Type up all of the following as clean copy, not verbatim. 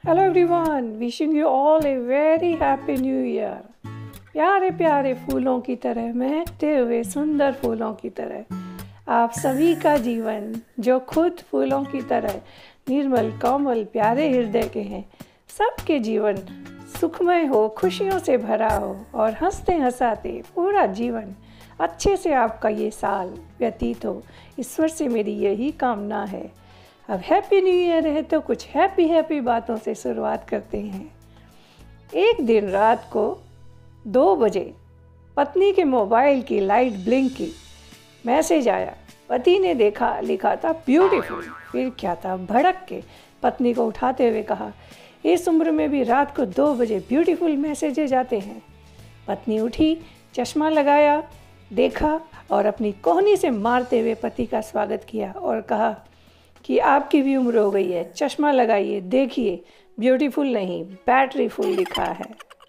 Hello everyone, wishing you all a very happy new year. प्यारे प्यारे फूलों की तरह, महकते हुए सुंदर फूलों की तरह आप सभी का जीवन, जो खुद फूलों की तरह निर्मल कोमल प्यारे हृदय के हैं, सबके जीवन सुखमय हो, खुशियों से भरा हो और हंसते हंसाते पूरा जीवन अच्छे से आपका ये साल व्यतीत हो। ईश्वर से मेरी यही कामना है। अब हैप्पी न्यू ईयर है तो कुछ हैप्पी बातों से शुरुआत करते हैं। एक दिन रात को 2 बजे पत्नी के मोबाइल की लाइट ब्लिंक की, मैसेज आया। पति ने देखा, लिखा था ब्यूटीफुल। फिर क्या था, भड़क के पत्नी को उठाते हुए कहा, इस उम्र में भी रात को 2 बजे ब्यूटीफुल मैसेजेज आते हैं। पत्नी उठी, चश्मा लगाया, देखा और अपनी कोहनी से मारते हुए पति का स्वागत किया और कहा कि आपकी भी उम्र हो गई है, चश्मा लगाइए, देखिए ब्यूटीफुल नहीं बैटरी फुल लिखा है।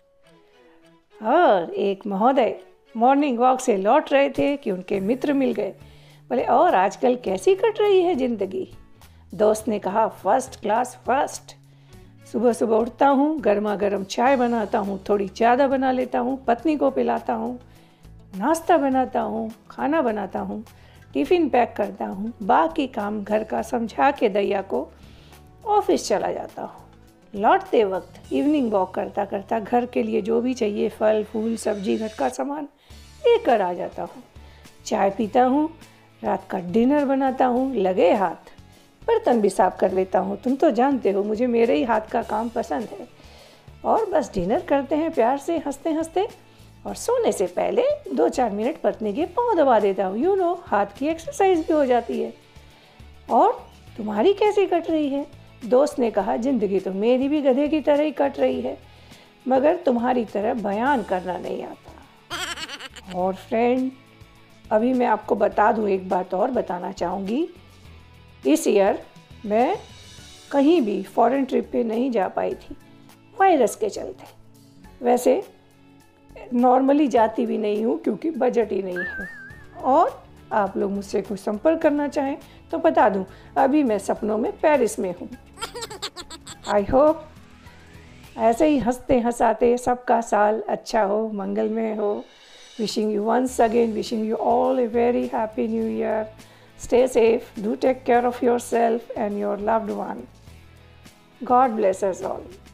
और एक महोदय मॉर्निंग वॉक से लौट रहे थे कि उनके मित्र मिल गए। बोले, और आजकल कैसी कट रही है ज़िंदगी? दोस्त ने कहा, फर्स्ट क्लास फर्स्ट। सुबह सुबह उठता हूँ, गर्मा गर्म चाय बनाता हूँ, थोड़ी ज़्यादा बना लेता हूँ, पत्नी को पिलाता हूँ, नाश्ता बनाता हूँ, खाना बनाता हूँ, टिफ़िन पैक करता हूँ, बाकी काम घर का समझा के दैया को ऑफिस चला जाता हूँ। लौटते वक्त इवनिंग वॉक करता करता घर के लिए जो भी चाहिए, फल फूल सब्जी घर का सामान लेकर आ जाता हूँ। चाय पीता हूँ, रात का डिनर बनाता हूँ, लगे हाथ बर्तन भी साफ कर लेता हूँ। तुम तो जानते हो मुझे मेरे ही हाथ का काम पसंद है। और बस डिनर करते हैं प्यार से, हंसते हंसते, और सोने से पहले 2-4 मिनट पत्नी के पाँव दबा देता हूँ। हाथ की एक्सरसाइज भी हो जाती है। और तुम्हारी कैसी कट रही है? दोस्त ने कहा, ज़िंदगी तो मेरी भी गधे की तरह ही कट रही है, मगर तुम्हारी तरह बयान करना नहीं आता। और फ्रेंड, अभी मैं आपको बता दूँ, एक बात और बताना चाहूँगी। इस ईयर मैं कहीं भी फॉरेन ट्रिप पे नहीं जा पाई थी, वायरस के चलते। वैसे नॉर्मली जाती भी नहीं हूँ क्योंकि बजट ही नहीं है। और आप लोग मुझसे कुछ संपर्क करना चाहें तो बता दूँ, अभी मैं सपनों में पेरिस में हूँ। आई होप ऐसे ही हंसते हंसाते सबका साल अच्छा हो, मंगलमय हो। Wishing you once again, wishing you all a very happy new year. Stay safe, do take care of yourself and your loved one. God bless us all.